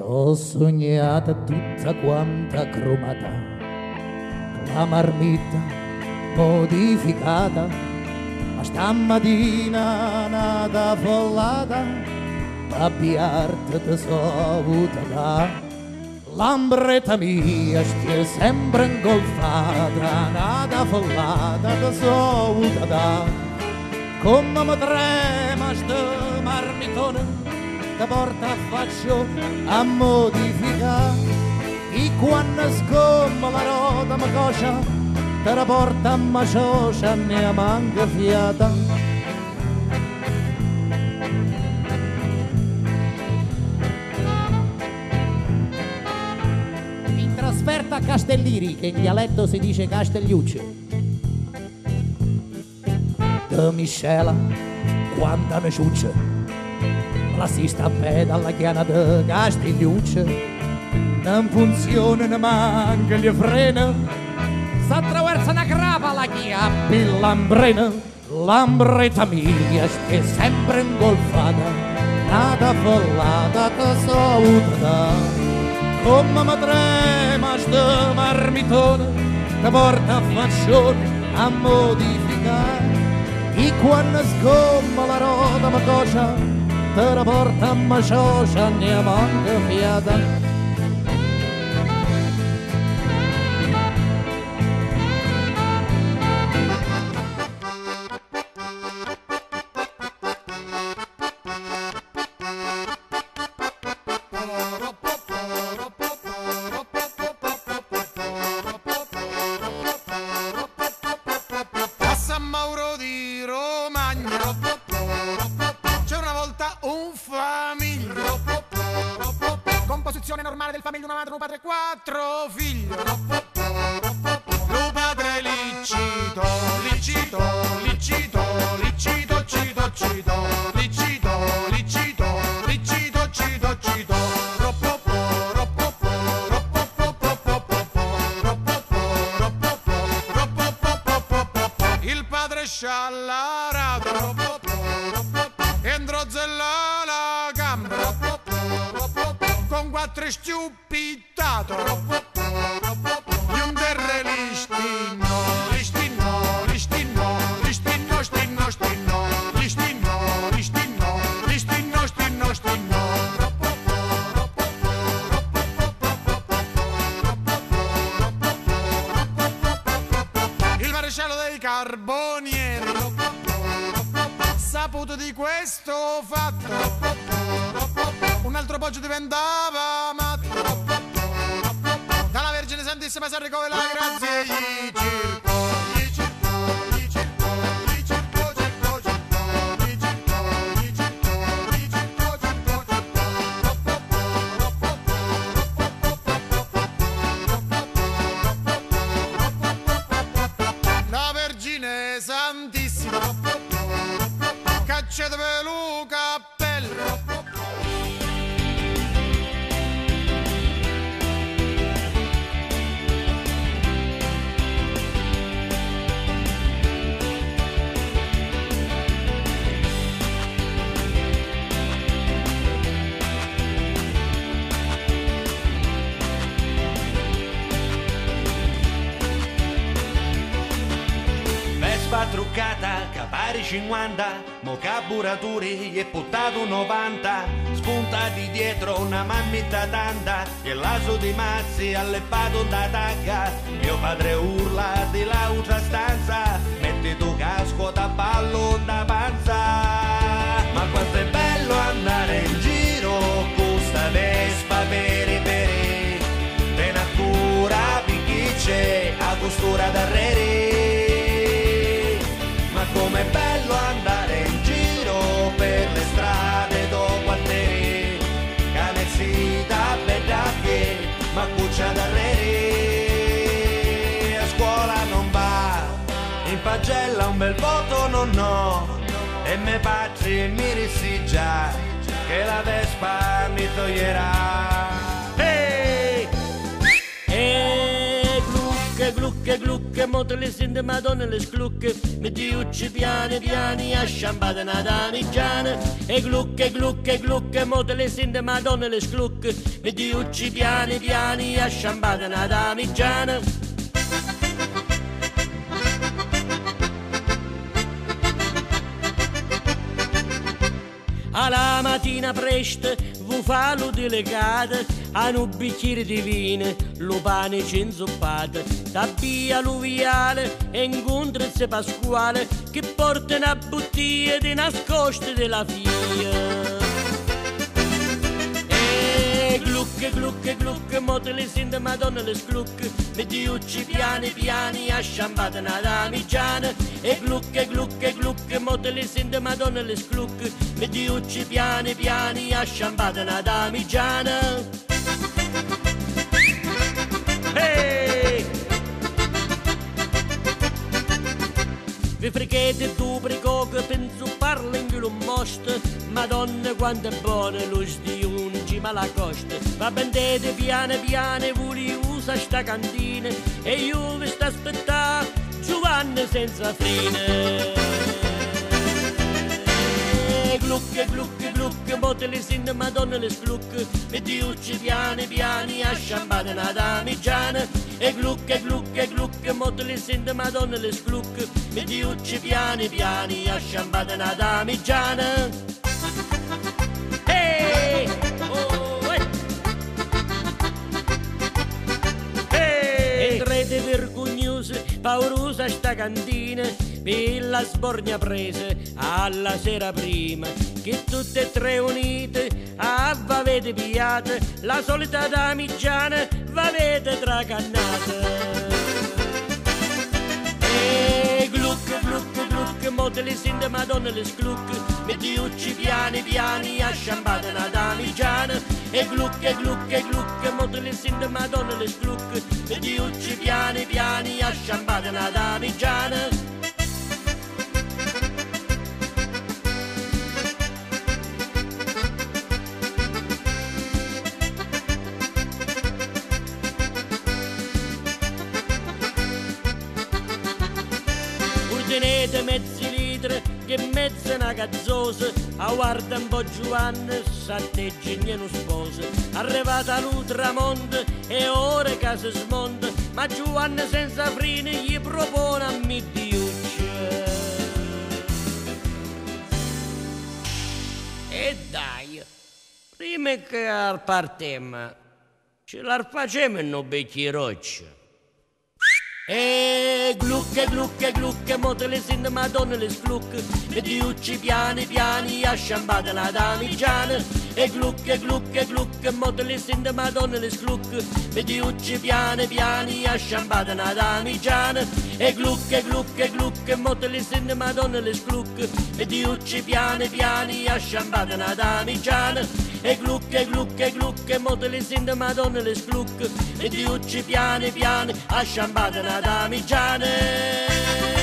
T'ho sognata tutta quanta cromata, la marmitta modificata, ma stamattina nata follata, a piarta te so avuta da. Lambretta mia stia sempre ingolfata, nata follata te so avuta da. Come mi trema sto marmitone, che porta a faccio a modificare, e quando scomma la roda mi coscia, te la porta a maciocia ne manca fiata. In trasferta a Castelliri, che in dialetto si dice Castelliuccio, de miscela quando ne ciuccia, la si sta bene alla chiana de Castigliuccia, non funziona, ne manca gli freni, s'attraversa una grava la chiappi l'ambrena. Lambretta mia stia sempre ingolfata, nata follata te so avuta, come mi trema sto marmitone, che porta a faccione a modificare, e quando scomma la roda mi coscia, te la porta a maciocia ne manca fiata. A San Mauro di Romagna c'è una volta un famiglio, composizione normale del famiglio, una madre, un padre e 4 figli. Lo padre licito, licito, licito, licito, cito, cito, licito, licito, licito, cito, cito. Il padre sciallarato entrò zella la gamba con 4 stiupittato di un terre listino, listino, listino, listino, stino, stino, listino, listino, listino, stino, stino. Il maresciallo dei Carbonieri, saputo di questo fatto, un altro poggio diventava matto, dalla Vergine Santissima si arrecò la grazia e gli circò, gli circò, gli circò, gli circò, circò, circò, gli circò, gli circò, gli circò, circò, circò. La Vergine Santissima caccia per lo cappello, Vespa truccata, capari 50, mo carburaturi gli è buttato 90, spuntati dietro una mammita tanta, e l'aso di mazzi alleppato da tagga, mio padre urla di l'altra stanza, metti tu casco da ballo da panza, ma quanto è bello andare in giro con sta Vespa peri peri, te ne cura picchicce a costura d'arreri. Com'è bello andare in giro per le strade dopo a te, canezzita bedacche, ma cuccia d'arreri. A scuola non va, in pagella un bel voto non ho, e me patri mi risigia, che la Vespa mi toglierà. Hey! Glucche, glucche. glucche, mo te le sente madonna le sclucche, metti ucci piani piani a sciampata una damigiana. E glucche, mo te le sente madonna le sclucche, metti ucci piani piani a sciampata una damigiana. Alla mattina presto vu fa lo delegato, a un bicchiere di vino, lo pane inzuppato, tabbia alluviale e incontra se Pasquale che porta una bottiglia di nascosto della figlia. E glucche, mo te le sente madonna le sclucche, metti ucci piani piani a sciampata una damigiana. E glucche, mo te le sente madonna le sclucche, metti ucci piani piani a sciampata una damigiana. Hey! Vi fregate tu bricoca, penso parla in un most, madonna quanto è buona lo sdiungi ma la costa. Va bendete piano piano, vuli usa sta cantina, e io vi sto aspettando Giovanni senza fine. Glucche, mo te le sente madonna le sclucche, metti ucci piani piani a sciampata una damigiana. E glucche, mo te le sente madonna le sclucche, metti ucci piani piani a sciampata una damigiana. Hey! Oh, hey! Entrete vergognosi, paurosa sta cantina, per la sbornia prese alla sera prima, che tutte e tre unite avete pigliate, la solita damigiana v'avete tracannata. E glucche, mo te le sente madonna le sclucche, metti ucci piani piani a sciampata una damigiana. E glucche, mo te le sente madonna le sclucche, metti ucci piani piani a sciampata una damigiana. Tenete mezzi litri che mezza una cazzosa, a guarda un po' Giovanni, s'atteggia uno sposo. Arrivata all'ultramonte e ora che si smonta, ma Giovanni senza freni gli propone a Midiuccia. E dai, prima che partiamo, ce la facciamo in un bicchieroccio. E glucche, mo te le sente madonna le sclucche, metti ucci piani piani a sciampata una damigiana. E glucche, mo te le sente madonna le sclucche, metti ucci piani piani a sciampata una damigiana. E glucche, mo te le sente madonna le sclucche, metti ucci piani piani a sciampata una damigiana. E glucche, mo te le sente madonna le sclucche, metti ucci piani piani a sciampata una damigiana.